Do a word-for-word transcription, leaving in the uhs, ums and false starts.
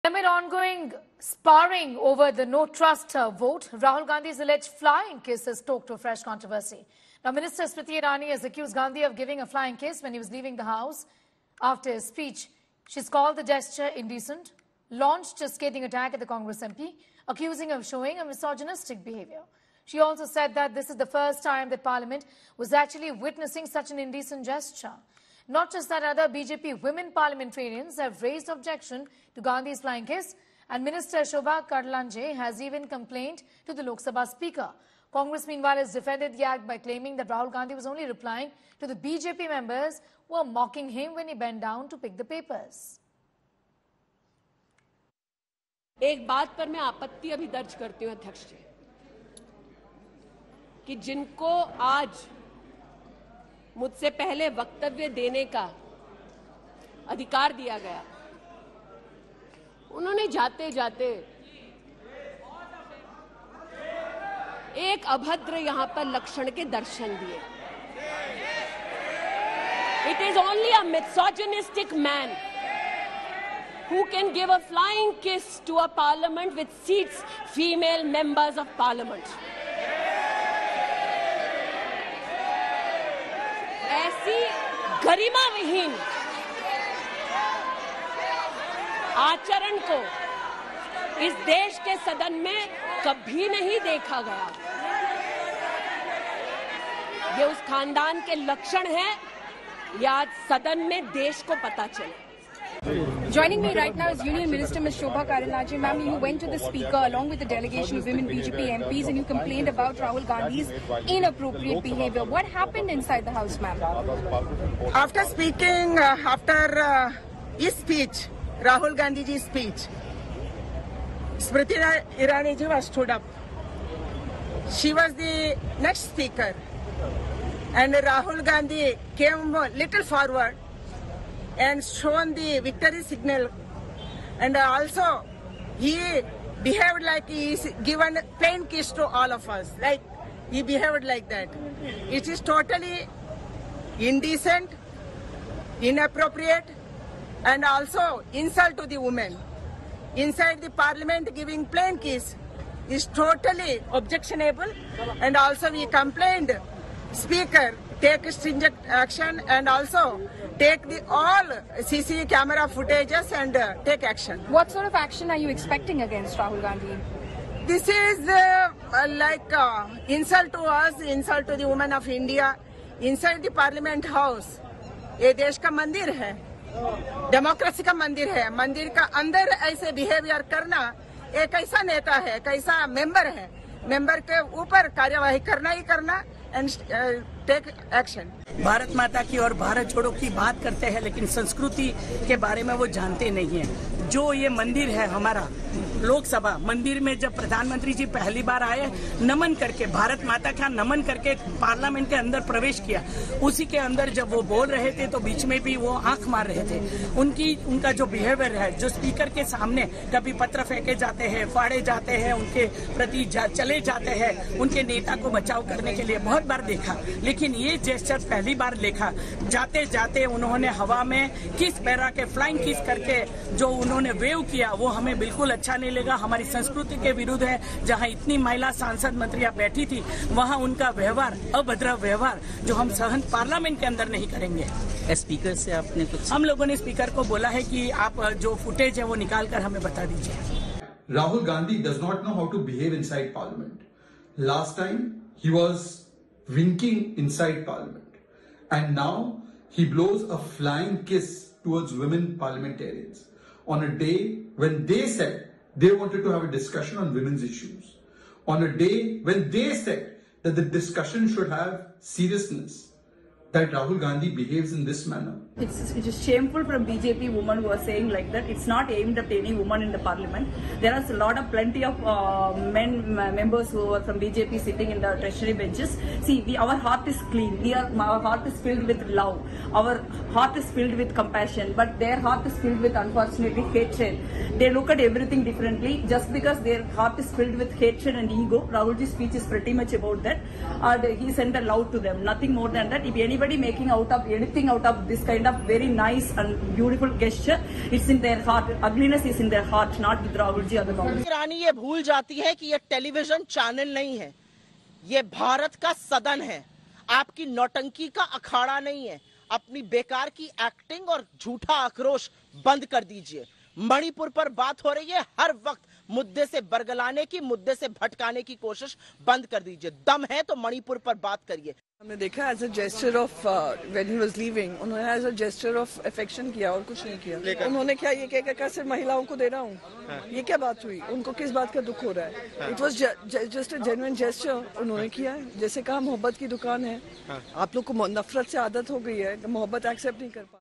Amid ongoing sparring over the no trust uh, vote, Rahul Gandhi's alleged flying kiss has stoked to fresh controversy. Now, Minister Smriti Irani has accused Gandhi of giving a flying kiss when he was leaving the house after his speech. She's called the gesture indecent, launched a scathing attack at the Congress M P, accusing him of showing a misogynistic behavior. She also said that this is the first time that Parliament was actually witnessing such an indecent gesture. Not just that, other B J P women parliamentarians have raised objection to Gandhi's flying kiss, and Minister Shobha Karlanje has even complained to the Lok Sabha Speaker. Congress, meanwhile, has defended the act by claiming that Rahul Gandhi was only replying to the B J P members who were mocking him when he bent down to pick the papers. एक बात पर मैं आपत्ति अभी दर्ज करती हूं अध्यक्ष जी, कि जिनको आज मुझसे पहले वक्तव्य देने का अधिकार दिया गया, उन्होंने जाते जाते एक अभद्र यहां पर लक्षण के दर्शन दिए. It is only a misogynistic man who can give a flying kiss to a parliament which seats female members of parliament. ऐसी गरिमा विहीन आचरण को इस देश के सदन में कभी नहीं देखा गया. ये उस खानदान के लक्षण हैं, ये आज सदन में देश को पता चले. Joining me right now is Union Minister Miz Shobha Karlanje. Ma'am, you went to the Speaker along with the delegation of women B J P M Ps and you complained about Rahul Gandhi's inappropriate behavior. What happened inside the House, ma'am? After speaking, uh, after uh, his speech, Rahul Gandhi's speech, Smriti Irani ji was stood up. She was the next speaker, and Rahul Gandhi came a little forward and shown the victory signal, and also he behaved like he is given plain kiss to all of us, like he behaved like that. It is totally indecent, inappropriate, and also insult to the women. Inside the parliament giving plain kiss is totally objectionable, and also we complained Speaker take stringent action and also take the all C C camera footages and uh, take action. What sort of action are you expecting against Rahul Gandhi? This is uh, uh, like uh, insult to us, insult to the women of India. Inside the Parliament House, ये देश का मंदिर है, democracy का मंदिर है. मंदिर का अंदर ऐसे बिहेवियर करना, एक ऐसा नेता है, कैसा मेंबर है, मेंबर के ऊपर कार्यवाही करना ही करना एंड टेक एक्शन. भारत माता की और भारत छोड़ो की बात करते हैं, लेकिन संस्कृति के बारे में वो जानते नहीं हैं. जो ये मंदिर है हमारा लोकसभा मंदिर में जब प्रधानमंत्री जी पहली बार आए, नमन करके भारत माता का नमन करके पार्लियामेंट के अंदर प्रवेश किया, उसी के अंदर जब वो बोल रहे थे तो बीच में भी वो आंख मार रहे थे. उनकी उनका जो बिहेवियर है, जो स्पीकर के सामने कभी पत्र फेंके जाते हैं, फाड़े जाते हैं, उनके प्रति जा, चले जाते हैं, उनके नेता को बचाव करने के लिए बहुत बार देखा, लेकिन ये जेस्चर पहली बार देखा. जाते जाते उन्होंने हवा में किस पैरा के फ्लाइंग किस करके जो उन्होंने वेव किया, वो हमें बिल्कुल अच्छा नहीं लगा. हमारी संस्कृति के विरुद्ध है. जहां इतनी महिला सांसद मंत्रियां बैठी थी, वहां उनका व्यवहार, अभद्र व्यवहार जो हम सहन पार्लियामेंट के अंदर नहीं करेंगे. स्पीकर से आपने कुछ हम लोगों ने स्पीकर को बोला है कि आप जो फुटेज है वो निकाल कर हमें बता दीजिए. Rahul Gandhi does not know how to behave inside Parliament. Last time he was winking inside Parliament, and now he blows a flying kiss towards women parliamentarians on a day when they said they wanted to have a discussion on women's issues, on a day when they said that the discussion should have seriousness. That Rahul Gandhi behaves in this manner. It's, it's just shameful from B J P women who are saying like that. It's not aimed at any woman in the parliament. There are a lot of plenty of uh, men members who are from B J P sitting in the treasury benches. See, we, our heart is clean. We are, our heart is filled with love. Our heart is filled with compassion. But their heart is filled with, unfortunately, hatred. They look at everything differently. Just because their heart is filled with hatred and ego, Rahulji's speech is pretty much about that. And he sent a love to them. Nothing more than that. If anybody making out of anything out of this kind kind of very nice and beautiful gesture. It's in their heart. Ugliness is in their heart, not with Rahul ji or the Congress. ईरानी ये भूल जाती है कि ये television channel नहीं है, ये भारत का सदन है। आपकी नौटंकी का अखाड़ा नहीं है। अपनी बेकार की एक्टिंग और झूठा आक्रोश बंद कर दीजिए। मणिपुर पर बात हो रही है, हर वक्त मुद्दे से बरगलाने की, मुद्दे से भटकाने की कोशिश बंद कर दीजिए। दम है तो मणिपुर पर बात करिए। हमने देखा as a gesture of when he was leaving, उन्होंने as a gesture of affection किया और कुछ नहीं किया। उन्होंने क्या ये कहकर कहा सिर्फ महिलाओं को दे रहा हूँ, हाँ। ये क्या बात हुई? उनको किस बात का दुख हो रहा है? It was just a genuine gesture उन्होंने किया है। जैसे कहा मोहब्बत की दुकान है, हाँ। आप लोग को नफरत से आदत हो गई है, मोहब्बत एक्सेप्ट नहीं कर पा